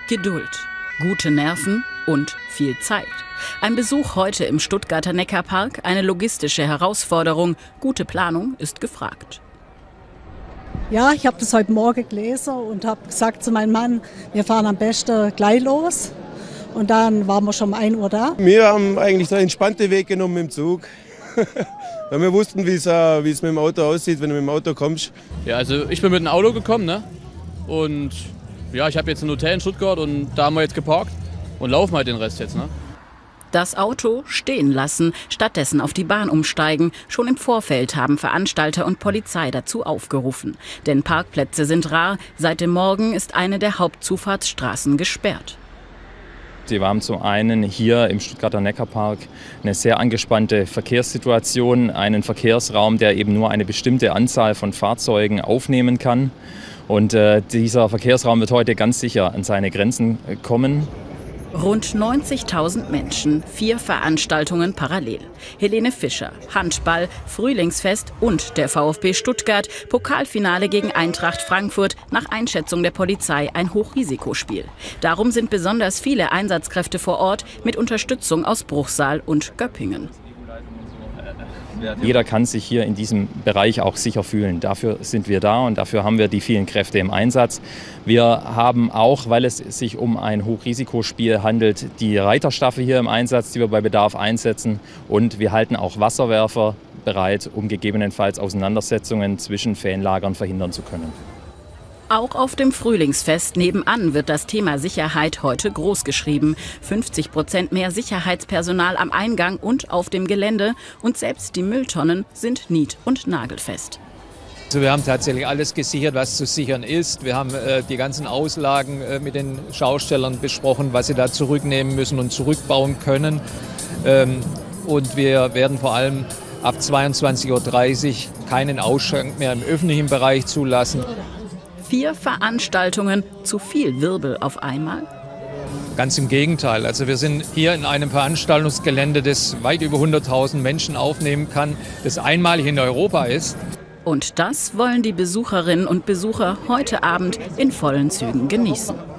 Geduld, gute Nerven und viel Zeit. Ein Besuch heute im Stuttgarter Neckarpark, eine logistische Herausforderung. Gute Planung ist gefragt. Ja, ich habe das heute Morgen gelesen und habe gesagt zu meinem Mann, wir fahren am besten gleich los. Und dann waren wir schon um 1 Uhr da. Wir haben eigentlich den entspannten Weg genommen mit dem Zug. Weil wir wussten, wie es mit dem Auto aussieht, wenn du mit dem Auto kommst. Ja, also ich bin mit dem Auto gekommen, ne? Und ja, ich habe jetzt ein Hotel in Stuttgart und da haben wir jetzt geparkt und laufen halt den Rest jetzt, ne? Das Auto stehen lassen, stattdessen auf die Bahn umsteigen. Schon im Vorfeld haben Veranstalter und Polizei dazu aufgerufen. Denn Parkplätze sind rar. Seit dem Morgen ist eine der Hauptzufahrtsstraßen gesperrt. Wir haben zum einen hier im Stuttgarter Neckarpark eine sehr angespannte Verkehrssituation, einen Verkehrsraum, der eben nur eine bestimmte Anzahl von Fahrzeugen aufnehmen kann. Und dieser Verkehrsraum wird heute ganz sicher an seine Grenzen kommen. Rund 90.000 Menschen, 4 Veranstaltungen parallel. Helene Fischer, Handball, Frühlingsfest und der VfB Stuttgart, Pokalfinale gegen Eintracht Frankfurt, nach Einschätzung der Polizei ein Hochrisikospiel. Darum sind besonders viele Einsatzkräfte vor Ort mit Unterstützung aus Bruchsal und Göppingen. Jeder kann sich hier in diesem Bereich auch sicher fühlen. Dafür sind wir da und dafür haben wir die vielen Kräfte im Einsatz. Wir haben auch, weil es sich um ein Hochrisikospiel handelt, die Reiterstaffel hier im Einsatz, die wir bei Bedarf einsetzen. Und wir halten auch Wasserwerfer bereit, um gegebenenfalls Auseinandersetzungen zwischen Fanlagern verhindern zu können. Auch auf dem Frühlingsfest nebenan wird das Thema Sicherheit heute großgeschrieben. 50% mehr Sicherheitspersonal am Eingang und auf dem Gelände. Und selbst die Mülltonnen sind nied- und nagelfest. Also wir haben tatsächlich alles gesichert, was zu sichern ist. Wir haben die ganzen Auslagen mit den Schaustellern besprochen, was sie da zurücknehmen müssen und zurückbauen können. Und wir werden vor allem ab 22:30 Uhr keinen Ausschank mehr im öffentlichen Bereich zulassen. 4 Veranstaltungen, zu viel Wirbel auf einmal? Ganz im Gegenteil. Also wir sind hier in einem Veranstaltungsgelände, das weit über 100.000 Menschen aufnehmen kann, das einmalig in Europa ist. Und das wollen die Besucherinnen und Besucher heute Abend in vollen Zügen genießen.